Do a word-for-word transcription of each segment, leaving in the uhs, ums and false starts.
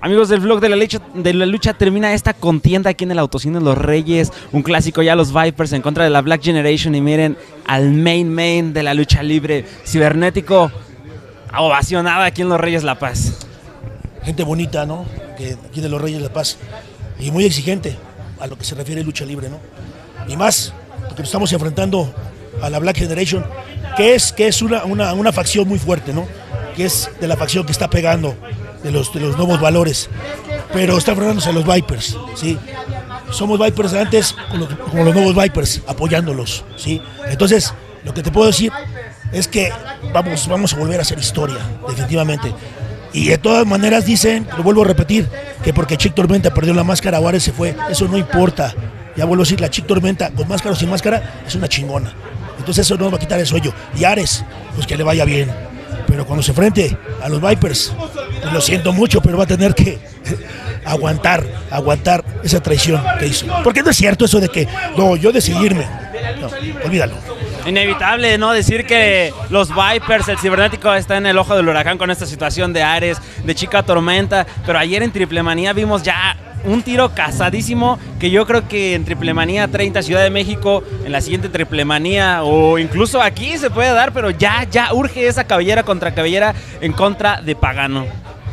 Amigos del vlog de la, lucha, de la lucha, termina esta contienda aquí en el Autocine Los Reyes. Un clásico ya, los Vipers en contra de la Black Generation. Y miren al main main de la lucha libre, Cibernético, ovacionada aquí en Los Reyes La Paz. Gente bonita, ¿no? Que aquí de Los Reyes La Paz. Y muy exigente a lo que se refiere a lucha libre, ¿no? Y más, porque nos estamos enfrentando a la Black Generation, que es, que es una, una, una facción muy fuerte, ¿no? Que es de la facción que está pegando de los, de los nuevos valores, pero está enfrentándose a los Vipers, ¿sí? Somos Vipers antes como, como los nuevos Vipers, apoyándolos, ¿sí? Entonces, lo que te puedo decir es que vamos, vamos a volver a hacer historia, definitivamente. Y de todas maneras dicen, lo vuelvo a repetir, que porque Chick Tormenta perdió la máscara, Juárez se fue, eso no importa. Ya vuelvo a decir, la Chick Tormenta, con máscara o sin máscara, es una chingona. Entonces eso no va a quitar el sueño. Y Ares, pues que le vaya bien. Pero cuando se enfrente a los Vipers, pues lo siento mucho, pero va a tener que aguantar, aguantar esa traición que hizo. Porque no es cierto eso de que, no, yo decidí irme. No, olvídalo. Inevitable, ¿no? Decir que los Vipers, el Cibernético, está en el ojo del huracán con esta situación de Ares, de Chica Tormenta. Pero ayer en Triple Manía vimos ya un tiro casadísimo, que yo creo que en Triple Manía treinta Ciudad de México, en la siguiente Triple Manía o incluso aquí se puede dar, pero ya, ya urge esa cabellera contra cabellera en contra de Pagano.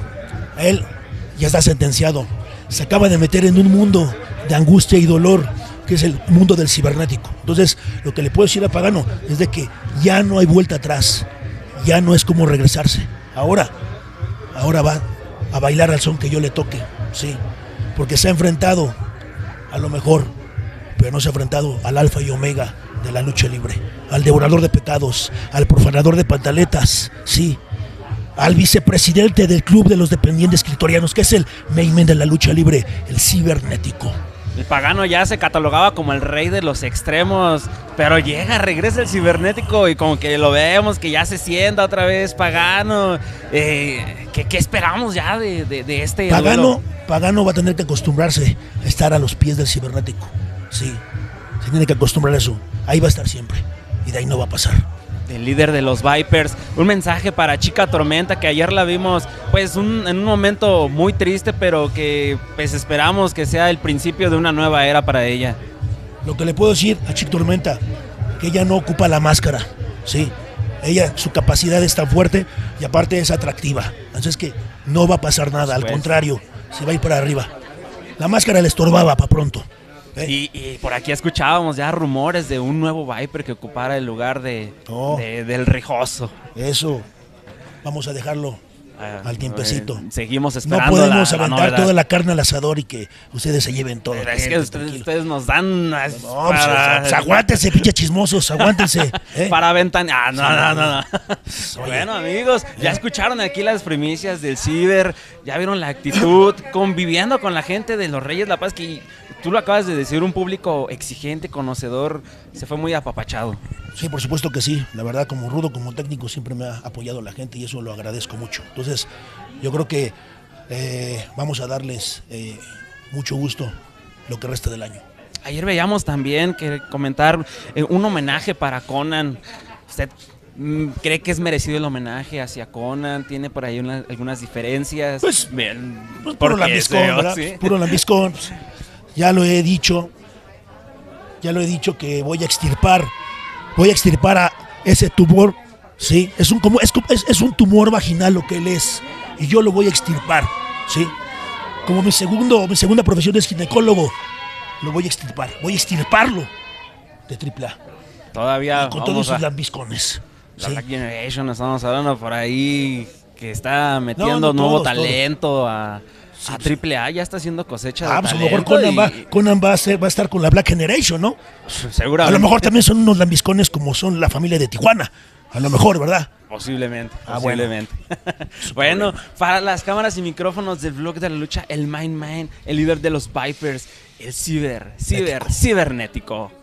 Él ya está sentenciado, se acaba de meter en un mundo de angustia y dolor, que es el mundo del cibernético. Entonces, lo que le puedo decir a Pagano es de que ya no hay vuelta atrás, ya no es como regresarse. Ahora, ahora va a bailar al son que yo le toque, sí. Porque se ha enfrentado a lo mejor, pero no se ha enfrentado al alfa y omega de la lucha libre, al devorador de pecados, al profanador de pantaletas, sí, al vicepresidente del club de los dependientes clitorianos, que es el main man de la lucha libre, el Cibernético. El Pagano ya se catalogaba como el rey de los extremos, pero llega, regresa el Cibernético y como que lo vemos, que ya se sienta otra vez Pagano. Eh, ¿qué, ¿Qué esperamos ya de, de, de este Pagano? duelo? Pagano va a tener que acostumbrarse a estar a los pies del Cibernético. Sí, se tiene que acostumbrar a eso. Ahí va a estar siempre y de ahí no va a pasar. El líder de los Vipers, un mensaje para Chica Tormenta, que ayer la vimos pues un, en un momento muy triste, pero que pues esperamos que sea el principio de una nueva era para ella. Lo que le puedo decir a Chica Tormenta, que ella no ocupa la máscara, sí, ella, su capacidad es tan fuerte y aparte es atractiva, entonces que no va a pasar nada, al contrario, se va a ir para arriba. La máscara le estorbaba para pronto. ¿Eh? Y, y por aquí escuchábamos ya rumores de un nuevo Viper que ocupara el lugar de, oh, de del Rijoso. Eso, vamos a dejarlo ah, al tiempecito. Eh, seguimos esperando. No podemos la, aventar la toda la carne al asador y que ustedes se lleven todo. Pero es que ustedes, ustedes nos dan... No, para... pues, aguántense, pinche chismosos, aguántense. ¿eh? Para ventanear. Ah, no, sí, no, no, no. Bueno, amigos, ya escucharon aquí las primicias del Ciber, ya vieron la actitud, conviviendo con la gente de los Reyes La Paz, que tú lo acabas de decir, un público exigente, conocedor, se fue muy apapachado. Sí, por supuesto que sí. La verdad, como rudo, como técnico, siempre me ha apoyado la gente y eso lo agradezco mucho. Entonces, yo creo que eh, vamos a darles eh, mucho gusto lo que resta del año. Ayer veíamos también que comentar eh, un homenaje para Conan. ¿Usted mm, cree que es merecido el homenaje hacia Conan? ¿Tiene por ahí una, algunas diferencias? Pues, bien, pues puro lambiscón, ¿verdad? ¿Sí? Puro lambiscón. Pues, ya lo he dicho, ya lo he dicho que voy a extirpar, voy a extirpar a ese tumor, sí, es un como es, es, es un tumor vaginal lo que él es y yo lo voy a extirpar, sí, como mi segundo, mi segunda profesión es ginecólogo, lo voy a extirpar, voy a extirparlo de triple A. Todavía y con todos sus lambiscones. La ¿sí? Black Generation, estamos hablando por ahí que está metiendo no, no, nuevo todos, talento todos. a Sí, a triple A, ya está haciendo cosecha ah, de pues talento. a lo mejor Conan, y... va, Conan va, a ser, va a estar con la Black Generation, ¿no? Seguramente. A lo mejor también son unos lambiscones como son la familia de Tijuana. A lo mejor, ¿verdad? Posiblemente, ah, posiblemente. Bueno, bueno, para las cámaras y micrófonos del vlog de la lucha, el main man, el líder de los Vipers, el ciber, ciber, cibernético.